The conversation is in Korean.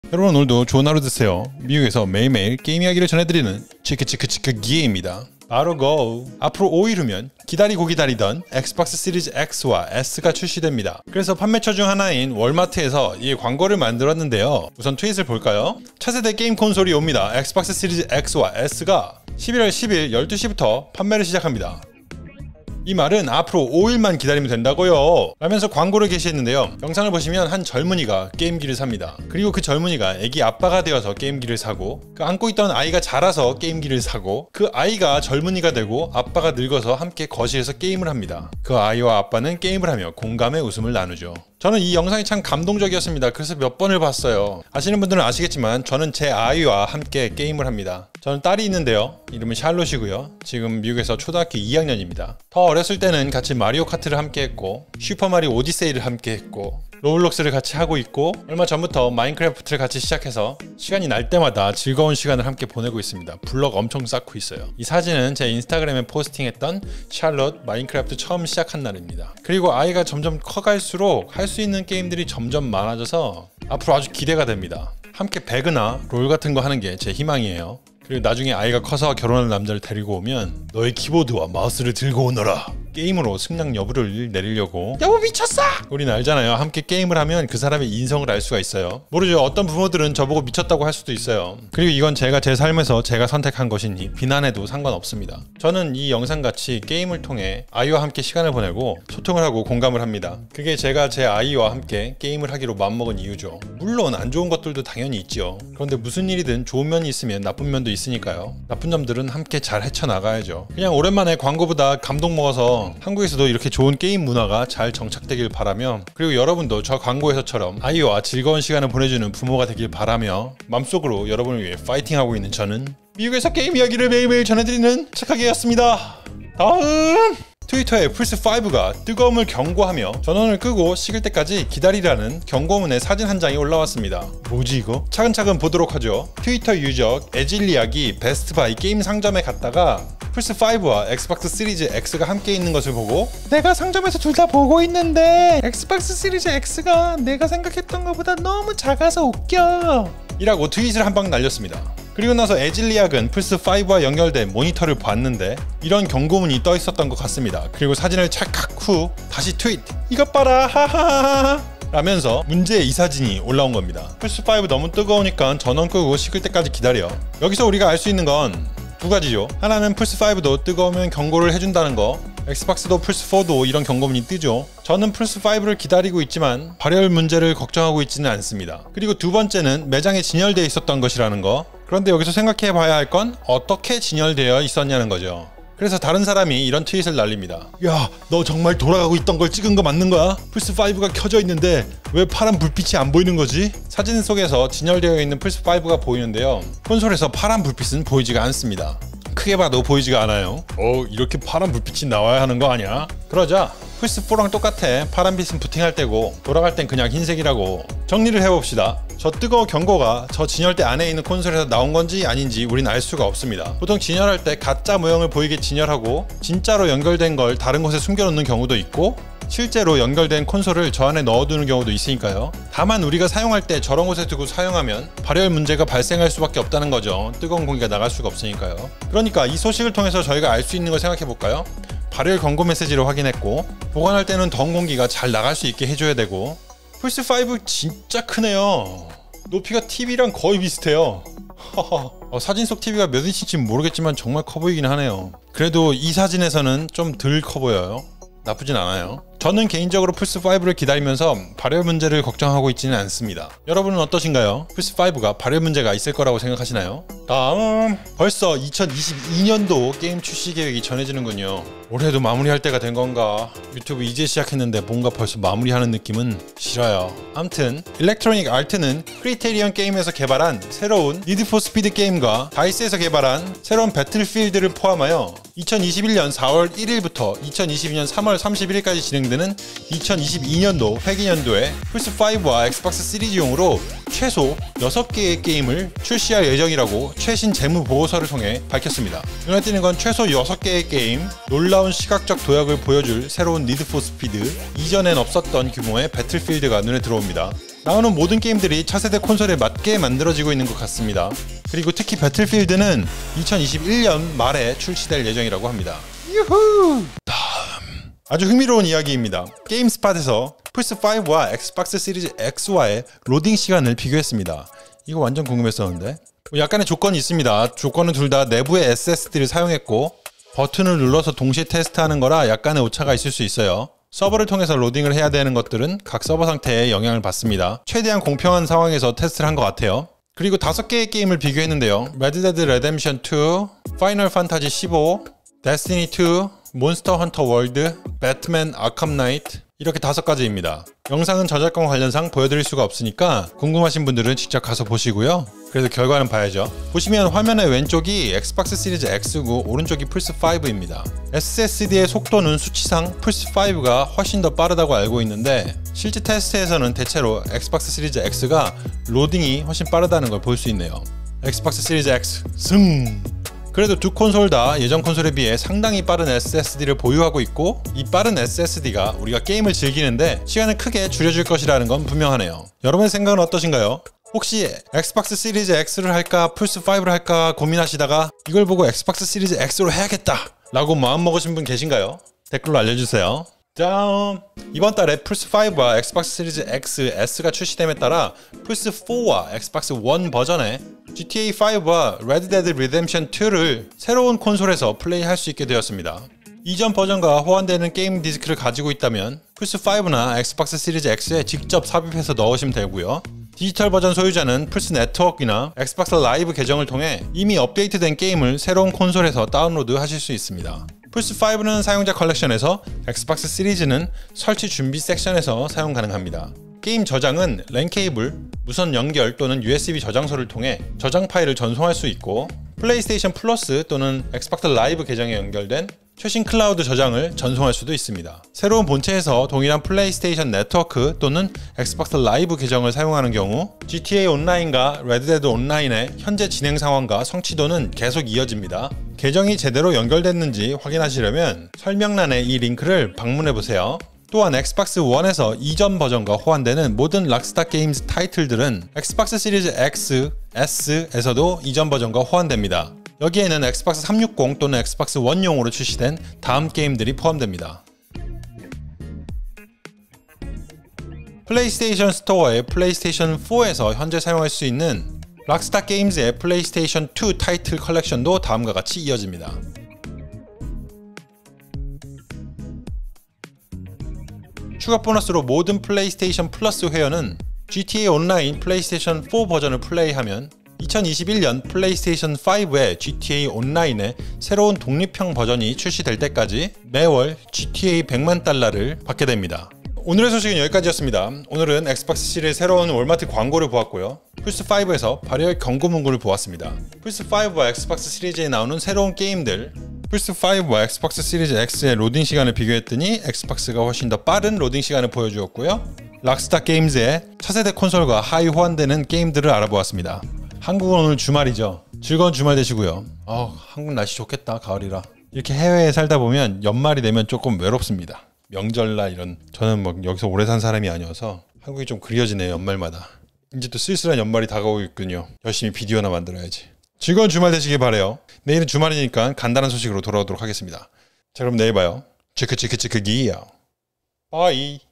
여러분 오늘도 좋은 하루 되세요. 미국에서 매일매일 게임 이야기를 전해드리는 치크치크치크 기예입니다. 바로 고! 앞으로 5일 후면 기다리고 기다리던 엑스박스 시리즈 X와 S가 출시됩니다. 그래서 판매처 중 하나인 월마트에서 이 광고를 만들었는데요. 우선 트윗을 볼까요? 차세대 게임 콘솔이 옵니다. 엑스박스 시리즈 X와 S가 11월 10일 12시부터 판매를 시작합니다. 이 말은 앞으로 5일만 기다리면 된다고요 라면서 광고를 게시했는데요. 영상을 보시면 한 젊은이가 게임기를 삽니다. 그리고 그 젊은이가 애기 아빠가 되어서 게임기를 사고, 그 안고 있던 아이가 자라서 게임기를 사고, 그 아이가 젊은이가 되고 아빠가 늙어서 함께 거실에서 게임을 합니다. 그 아이와 아빠는 게임을 하며 공감의 웃음을 나누죠. 저는 이 영상이 참 감동적이었습니다. 그래서 몇 번을 봤어요. 아시는 분들은 아시겠지만 저는 제 아이와 함께 게임을 합니다. 저는 딸이 있는데요. 이름은 샬롯이고요. 지금 미국에서 초등학교 2학년입니다. 더 어렸을 때는 같이 마리오 카트를 함께 했고, 슈퍼마리오 오디세이를 함께 했고, 로블록스를 같이 하고 있고, 얼마 전부터 마인크래프트를 같이 시작해서 시간이 날 때마다 즐거운 시간을 함께 보내고 있습니다. 블럭 엄청 쌓고 있어요. 이 사진은 제 인스타그램에 포스팅했던 샬롯 마인크래프트 처음 시작한 날입니다. 그리고 아이가 점점 커갈수록 할 수 있는 게임들이 점점 많아져서 앞으로 아주 기대가 됩니다. 함께 배그나 롤 같은 거 하는 게 제 희망이에요. 그리고 나중에 아이가 커서 결혼할 남자를 데리고 오면 너의 키보드와 마우스를 들고 오너라, 게임으로 승낙 여부를 내리려고. 여보 미쳤어! 우린 알잖아요. 함께 게임을 하면 그 사람의 인성을 알 수가 있어요. 모르죠. 어떤 부모들은 저보고 미쳤다고 할 수도 있어요. 그리고 이건 제가 제 삶에서 제가 선택한 것이니 비난해도 상관없습니다. 저는 이 영상같이 게임을 통해 아이와 함께 시간을 보내고 소통을 하고 공감을 합니다. 그게 제가 제 아이와 함께 게임을 하기로 마음먹은 이유죠. 물론 안 좋은 것들도 당연히 있죠. 그런데 무슨 일이든 좋은 면이 있으면 나쁜 면도 있으니까요. 나쁜 점들은 함께 잘 헤쳐나가야죠. 그냥 오랜만에 광고보다 감동 먹어서 한국에서도 이렇게 좋은 게임 문화가 잘 정착되길 바라며, 그리고 여러분도 저 광고에서처럼 아이와 즐거운 시간을 보내주는 부모가 되길 바라며, 맘속으로 여러분을 위해 파이팅하고 있는 저는 미국에서 게임 이야기를 매일매일 전해드리는 착하게였습니다. 다음! 트위터에 플스5가 뜨거움을 경고하며 전원을 끄고 식을 때까지 기다리라는 경고문의 사진 한 장이 올라왔습니다. 뭐지 이거? 차근차근 보도록 하죠. 트위터 유저 에질리악이 베스트바이 게임 상점에 갔다가 플스5와 엑스박스 시리즈 X가 함께 있는 것을 보고, 내가 상점에서 둘 다 보고 있는데 엑스박스 시리즈 X가 내가 생각했던 것보다 너무 작아서 웃겨 이라고 트윗을 한 방 날렸습니다. 그리고 나서 에질리악은 플스5와 연결된 모니터를 봤는데 이런 경고문이 떠 있었던 것 같습니다. 그리고 사진을 찰칵 후 다시 트윗, 이것 봐라 하하하하 라면서 문제의 이 사진이 올라온 겁니다. 플스5 너무 뜨거우니까 전원 끄고 식을 때까지 기다려. 여기서 우리가 알 수 있는 건 두 가지죠. 하나는 플스5도 뜨거우면 경고를 해준다는 거, 엑스박스도 플스4도 이런 경고문이 뜨죠. 저는 플스5를 기다리고 있지만 발열 문제를 걱정하고 있지는 않습니다. 그리고 두 번째는 매장에 진열되어 있었던 것이라는 거. 그런데 여기서 생각해 봐야 할 건 어떻게 진열되어 있었냐는 거죠. 그래서 다른 사람이 이런 트윗을 날립니다. 야, 너 정말 돌아가고 있던 걸 찍은 거 맞는 거야? 플스5가 켜져 있는데 왜 파란 불빛이 안 보이는 거지? 사진 속에서 진열되어 있는 플스5가 보이는데요. 콘솔에서 파란 불빛은 보이지가 않습니다. 크게 봐도 보이지가 않아요. 이렇게 파란 불빛이 나와야 하는 거 아니야? 그러자 플스4랑 똑같아. 파란빛은 부팅할 때고 돌아갈 땐 그냥 흰색이라고. 정리를 해봅시다. 저 뜨거운 경고가 저 진열대 안에 있는 콘솔에서 나온 건지 아닌지 우린 알 수가 없습니다. 보통 진열할 때 가짜 모형을 보이게 진열하고 진짜로 연결된 걸 다른 곳에 숨겨놓는 경우도 있고, 실제로 연결된 콘솔을 저 안에 넣어두는 경우도 있으니까요. 다만 우리가 사용할 때 저런 곳에 두고 사용하면 발열 문제가 발생할 수밖에 없다는 거죠. 뜨거운 공기가 나갈 수가 없으니까요. 그러니까 이 소식을 통해서 저희가 알 수 있는 걸 생각해볼까요? 발열 경고 메시지를 확인했고, 보관할 때는 더운 공기가 잘 나갈 수 있게 해줘야 되고, 플스5 진짜 크네요. 높이가 TV랑 거의 비슷해요. 사진 속 TV가 몇 인치인지 모르겠지만 정말 커 보이긴 하네요. 그래도 이 사진에서는 좀 덜 커 보여요. 나쁘진 않아요. 저는 개인적으로 플스5를 기다리면서 발열 문제를 걱정하고 있지는 않습니다. 여러분은 어떠신가요? 플스5가 발열 문제가 있을 거라고 생각하시나요? 다음, 벌써 2022년도 게임 출시 계획이 전해지는군요. 올해도 마무리할 때가 된 건가? 유튜브 이제 시작했는데 뭔가 벌써 마무리하는 느낌은 싫어요. 암튼 일렉트로닉 아트는 크리테리언 게임에서 개발한 새로운 니드 포 스피드 게임과 다이스에서 개발한 새로운 배틀필드를 포함하여 2021년 4월 1일부터 2022년 3월 31일까지 진행되는 2022년도 회기년도에 플스5와 엑스박스 시리즈용으로 최소 6개의 게임을 출시할 예정이라고 최신 재무 보고서를 통해 밝혔습니다. 눈에 띄는 건 최소 6개의 게임, 놀라운 시각적 도약을 보여줄 새로운 니드 포 스피드, 이전엔 없었던 규모의 배틀필드가 눈에 들어옵니다. 나오는 모든 게임들이 차세대 콘솔에 맞게 만들어지고 있는 것 같습니다. 그리고 특히 배틀필드는 2021년 말에 출시될 예정이라고 합니다. 유후! 다음 아주 흥미로운 이야기입니다. 게임스팟에서 플스5와 엑스박스 시리즈 X와의 로딩 시간을 비교했습니다. 이거 완전 궁금했었는데 약간의 조건이 있습니다. 조건은 둘 다 내부의 SSD를 사용했고 버튼을 눌러서 동시에 테스트하는 거라 약간의 오차가 있을 수 있어요. 서버를 통해서 로딩을 해야 되는 것들은 각 서버 상태에 영향을 받습니다. 최대한 공평한 상황에서 테스트를 한 것 같아요. 그리고 5개의 게임을 비교했는데요. 레드 데드 레뎀션 2, 파이널 판타지 15, 데스티니 2, 몬스터 헌터 월드, 배트맨 아캄 나이트 이렇게 5가지입니다. 영상은 저작권 관련상 보여드릴 수가 없으니까 궁금하신 분들은 직접 가서 보시고요. 그래서 결과는 봐야죠. 보시면 화면의 왼쪽이 엑스박스 시리즈 X고 오른쪽이 플스5입니다. SSD의 속도는 수치상 플스5가 훨씬 더 빠르다고 알고 있는데 실제 테스트에서는 대체로 엑스박스 시리즈 X가 로딩이 훨씬 빠르다는 걸 볼 수 있네요. 엑스박스 시리즈 X 승! 그래도 두 콘솔 다 예전 콘솔에 비해 상당히 빠른 SSD를 보유하고 있고 이 빠른 SSD가 우리가 게임을 즐기는데 시간을 크게 줄여줄 것이라는 건 분명하네요. 여러분의 생각은 어떠신가요? 혹시 엑스박스 시리즈 X를 할까 플스5를 할까 고민하시다가 이걸 보고 엑스박스 시리즈 X로 해야겠다 라고 마음먹으신 분 계신가요? 댓글로 알려주세요. 다음 이번 달에 플스5와 엑스박스 시리즈 X, S가 출시됨에 따라 플스4와 엑스박스 1 버전의 GTA5와 레드 데드 리뎀션 2를 새로운 콘솔에서 플레이할 수 있게 되었습니다. 이전 버전과 호환되는 게임 디스크를 가지고 있다면 플스5나 엑스박스 시리즈 X에 직접 삽입해서 넣으시면 되고요. 디지털 버전 소유자는 플스 네트워크나 엑스박스 라이브 계정을 통해 이미 업데이트된 게임을 새로운 콘솔에서 다운로드 하실 수 있습니다. 플스5는 사용자 컬렉션에서, 엑스박스 시리즈는 설치 준비 섹션에서 사용 가능합니다. 게임 저장은 랜 케이블, 무선 연결 또는 USB 저장소를 통해 저장 파일을 전송할 수 있고 플레이스테이션 플러스 또는 엑스박스 라이브 계정에 연결된 최신 클라우드 저장을 전송할 수도 있습니다. 새로운 본체에서 동일한 플레이스테이션 네트워크 또는 엑스박스 라이브 계정을 사용하는 경우 GTA 온라인과 레드데드 온라인의 현재 진행 상황과 성취도는 계속 이어집니다. 계정이 제대로 연결됐는지 확인하시려면 설명란에 이 링크를 방문해보세요. 또한 엑스박스 1에서 이전 버전과 호환되는 모든 락스타 게임즈 타이틀들은 엑스박스 시리즈 X, S에서도 이전 버전과 호환됩니다. 여기에는 엑스박스 360 또는 엑스박스 1용으로 출시된 다음 게임들이 포함됩니다. 플레이스테이션 스토어의 플레이스테이션 4에서 현재 사용할 수 있는 락스타 게임즈의 플레이스테이션 2 타이틀 컬렉션도 다음과 같이 이어집니다. 추가 보너스로 모든 플레이스테이션 플러스 회원은 GTA 온라인 플레이스테이션 4 버전을 플레이하면 2021년 플레이스테이션 5의 GTA 온라인의 새로운 독립형 버전이 출시될 때까지 매월 GTA 100만 달러를 받게 됩니다. 오늘의 소식은 여기까지였습니다. 오늘은 엑스박스 시리즈 새로운 월마트 광고를 보았고요. 플스5에서 발열 경고 문구를 보았습니다. 플스5와 엑스박스 시리즈에 나오는 새로운 게임들, 플스5와 엑스박스 시리즈 X의 로딩 시간을 비교했더니 엑스박스가 훨씬 더 빠른 로딩 시간을 보여주었고요. 락스타 게임즈의 차세대 콘솔과 하이 호환되는 게임들을 알아보았습니다. 한국은 오늘 주말이죠. 즐거운 주말 되시고요. 한국 날씨 좋겠다. 가을이라. 이렇게 해외에 살다 보면 연말이 되면 조금 외롭습니다. 명절날 이런, 저는 막 여기서 오래 산 사람이 아니어서 한국이 좀 그리워지네요. 연말마다. 이제 또 쓸쓸한 연말이 다가오고 있군요. 열심히 비디오나 만들어야지. 즐거운 주말 되시길 바래요. 내일은 주말이니까 간단한 소식으로 돌아오도록 하겠습니다. 자, 그럼 내일 봐요. 치크치크치크기요. 바이.